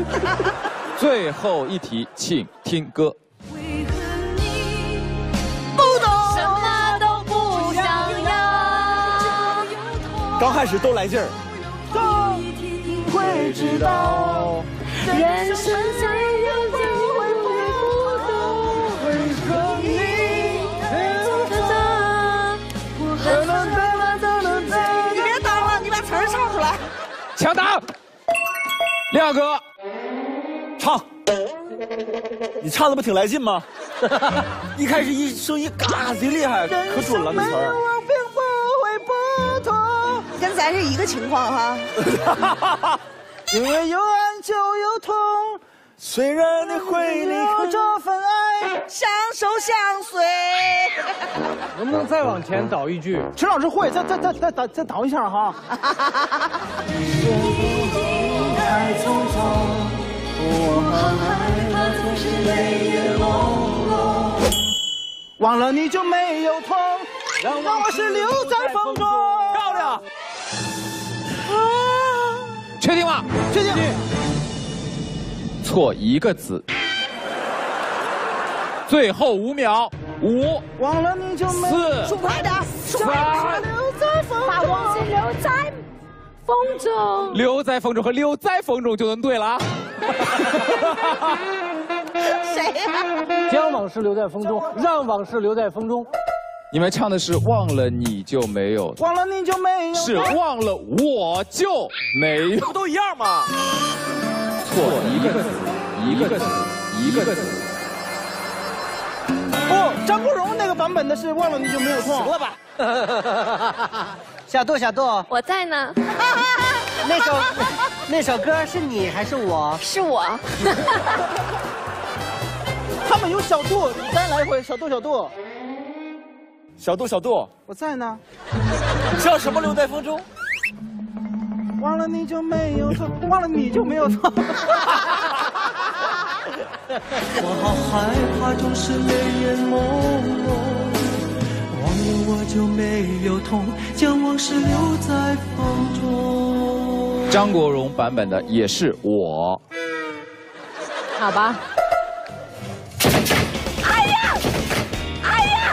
最后一题，请听歌。 为何你不懂，什么都不想要？ 刚开始都来劲儿。 会知道，人生最有机会不懂，为何你你别当了，你把词儿唱出来。 抢答，亮哥， 唱。你唱的不挺来劲吗？一开始声音嘎贼厉害，可准了那词儿。 跟咱是一个情况哈。 因为有爱就有痛，虽然你会离开这份爱， 相守相随。 能不能再往前倒一句？ 陈老师会，再倒一下哈。太匆匆，我好害怕总是泪眼朦胧。忘了你就没有痛，让我是留在风中。漂亮。 确定吗？ 确定。 错一个字。最后5秒，5， 忘了你就没 4， 数快点，数快点。 把往事留在风中， 留在风中和留在风中就能对了啊。 谁呀？ 将往事留在风中，让往事留在风中。 你们唱的是忘了你就没有， 忘了你就没有， 是忘了我就没有， 不都一样吗？ 错一个字，一个字，一个字。 哦，张国荣那个版本的是忘了你就没有痛。行了吧？ 小杜，小杜， 我在呢。 那首歌是你还是我？ 是我。 他们有小杜，你再来一回，小杜，小杜。小杜，小杜，我在呢。叫什么？留在风中。忘了你就没有痛，忘了你就没有痛。 我好害怕，总是泪眼朦胧。忘了我就没有痛，将往事留在风中。 张国荣版本的也是我。 好吧。哎呀！哎呀！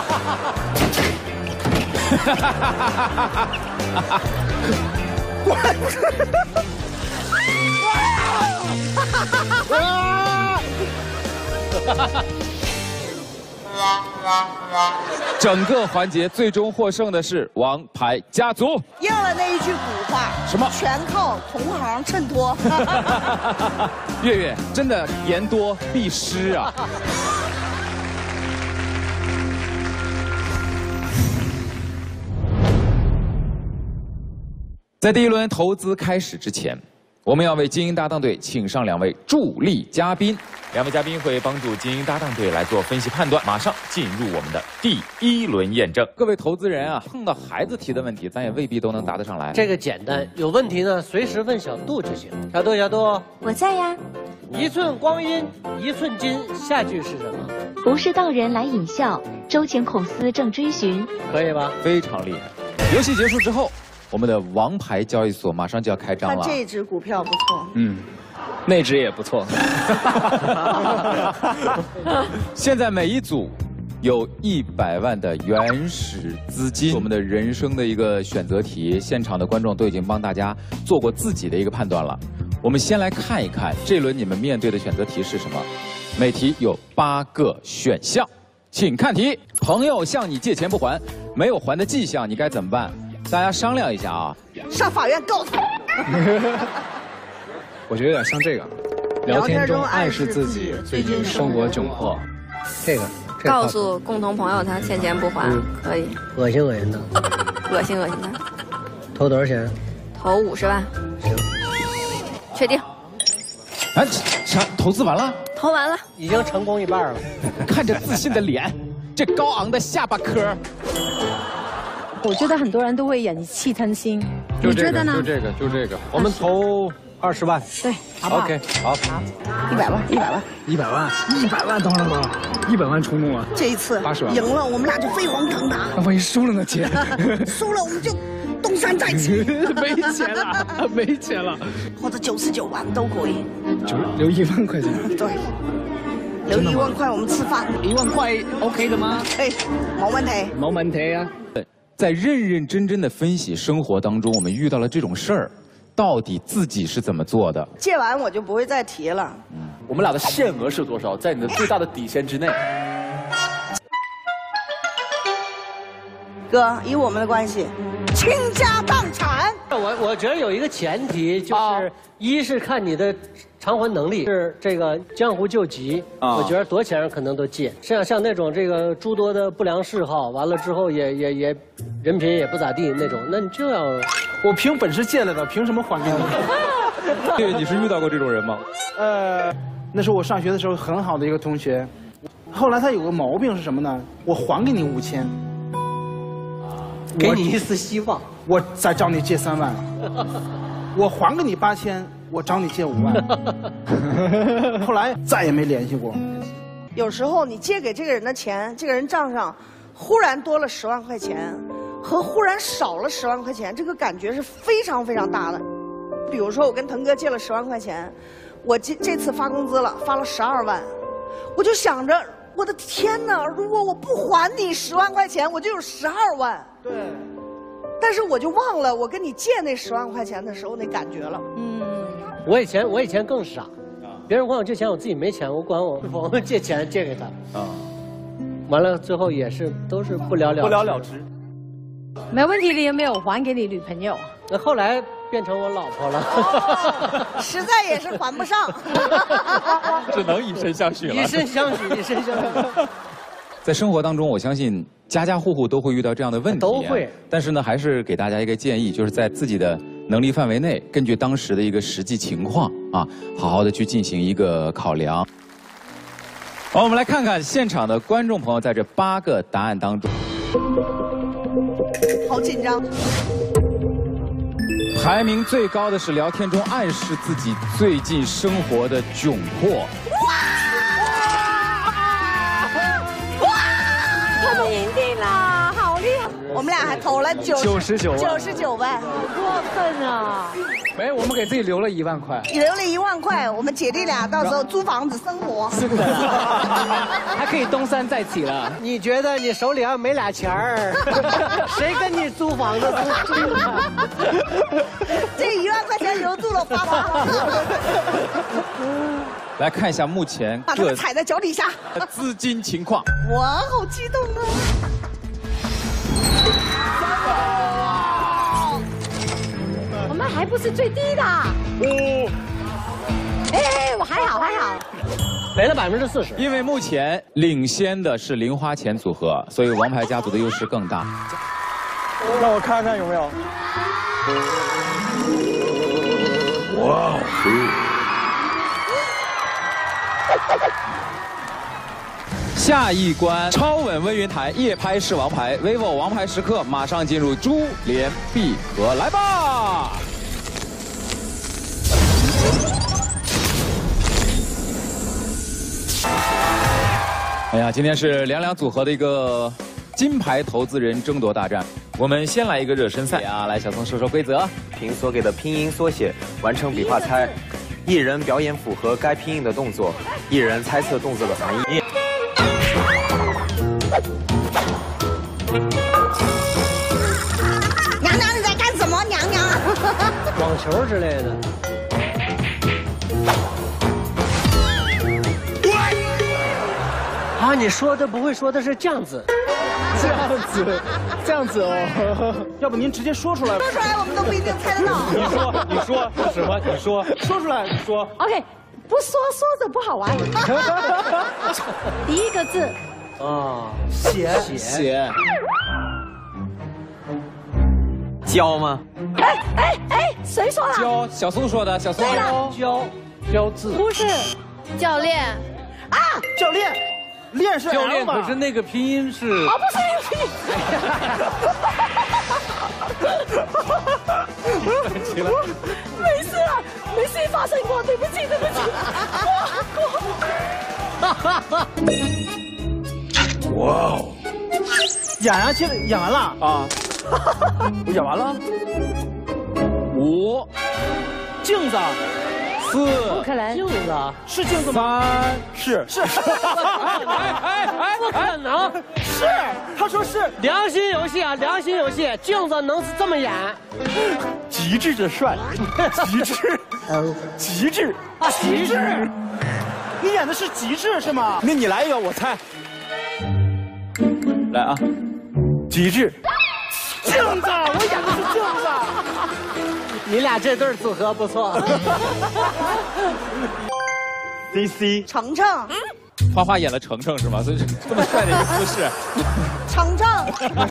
整个环节最终获胜的是王牌家族。 应了那一句古话， 什么？ 全靠同行衬托。 月月真的言多必失啊。在第一轮投资开始之前，我们要为精英搭档队请上2位助力嘉宾，2位嘉宾会帮助精英搭档队来做分析判断。马上进入我们的第1轮验证。各位投资人啊，碰到孩子提的问题，咱也未必都能答得上来。 这个简单，有问题呢随时问小杜就行。小杜，小杜， 我在呀。 1寸光阴1寸金，下句是什么？ 不是道人来引笑，周情孔丝正追寻。 可以吧？ 非常厉害。游戏结束之后，我们的王牌交易所马上就要开张了。 看这只股票不错。 那只也不错。现在每一组有100万的原始资金，我们的人生的一个选择题，现场的观众都已经帮大家做过自己的一个判断了。我们先来看一看这轮你们面对的选择题是什么。每题有8个选项，请看题。朋友向你借钱不还，没有还的迹象，你该怎么办？大家商量一下啊。 上法院告他。 我觉得有点像这个，聊天中暗示自己最近生活窘迫。 这个告诉共同朋友他欠钱不还，可以。 恶心恶心的， 恶心恶心的。 投多少钱？ 投50万。 行， 确定。啊，啥？投资完了？ 投完了， 已经成功1半了。 看着自信的脸，这高昂的下巴颏。 我觉得很多人都会忍气吞心， 你觉得呢？ 就这个，我们投20万。 对，好不好 ？OK， 好。 100万，100万 ，100万，100万，等会儿，100万冲动了。 这一次 80万赢了，我们俩就飞黄腾达。 那万一输了呢，姐？ 输了我们就东山再起。 没钱了，没钱了。 或者99万都可以。 留1万块钱。 对，留1万块我们吃饭。 1万块 OK 的吗？ 哎，冇问题。 冇问题啊。 在认认真真的分析生活当中，我们遇到了这种事儿，到底自己是怎么做的？ 借完我就不会再提了。 我们俩的限额是多少？在你的最大的底线之内。 哥，以我们的关系，倾家荡产。 我觉得有一个前提就是，一是看你的偿还能力，是这个江湖救急。我觉得多钱人可能都借。像那种这个诸多的不良嗜好，完了之后也人品也不咋地那种，那你就要我凭本事借来的，凭什么还给你？ 对，你是遇到过这种人吗？ 那是我上学的时候很好的一个同学，后来他有个毛病是什么呢？我还给你5000。 给你一丝希望， 我再找你借3万，我还给你8000，我找你借5万，后来再也没联系过。 有时候你借给这个人的钱，这个人账上忽然多了10万块钱，和忽然少了10万块钱，这个感觉是非常非常大的。比如说我跟腾哥借了10万块钱，我这次发工资了，发了12万，我就想着。我的天哪！如果我不还你10万块钱，我就有12万。 对。 但是我就忘了我跟你借那10万块钱的时候那感觉了。 我以前更傻，别人管我借钱，我自己没钱，我管我借钱借给他。完了最后也是都是不了了之。 没问题，你有没有还给你女朋友？ 那后来变成我老婆了。 实在也是还不上。 只能以身相许了。 以身相许，以身相许。 在生活当中，我相信家家户户都会遇到这样的问题。 都会。但是呢，还是给大家一个建议，就是在自己的能力范围内，根据当时的一个实际情况啊，好好的去进行一个考量。好，我们来看看现场的观众朋友在这8个答案当中， 好紧张。 排名最高的是聊天中暗示自己最近生活的窘迫。 他们赢定了，好厉害！ 我们俩还投了99万， 好过分啊！ 没，我们给自己留了1万块， 留了1万块，我们姐弟俩到时候租房子生活。 是的，还可以东山再起了。 你觉得你手里要没俩钱儿，谁跟你租房子租？ 这1万块钱留住了爸爸。 来看一下目前把他们踩在脚底下资金情况。 哇，好激动啊！ 我们还不是最低的。哎，我还好。 赔了40%。 因为目前领先的是零花钱组合，所以王牌家族的优势更大。 让我看看有没有。哇！ 下一关超稳温云台夜拍是王牌 vivo 王牌时刻，马上进入珠联璧合，来吧！哎呀，今天是两组合的一个金牌投资人争夺大战。我们先来一个热身赛啊！来，小松说说规则。 凭所给的拼音缩写完成笔画猜，一人表演符合该拼音的动作，一人猜测动作的含义。 娘娘，你在干什么？娘娘， 网球之类的。啊，你说的不会说的是这样子， 这样子哦。要不您直接说出来。 说出来我们都不一定猜得到。 你说是什么？你说出来，你说。 OK， 不说着不好玩。第一个字。 啊， 写。 教吗？ 哎，谁说的？ 教，小松说的。小松。 教字。 不是，教练。 啊， 教练。练是 L 教练，可是那个拼音是。 哦，不是那个拼音。没事啊，没事发生过，对不起。 哇哦！演完了啊！我演完了。 5， 镜子 4， 不可能， 镜子是镜子吗？ 3， 是。 不可能， 是，他说是良心游戏啊，良心游戏，镜子能这么演？ 极致的帅，极致，极致啊，极致。你演的是极致是吗？ 那你来一个，我猜。来啊， 极致。镜子，我演的是镜子。 你俩这对组合不错。 CC， 程程， 花花演了程程是吗？所以这么帅的一个姿势。 程程。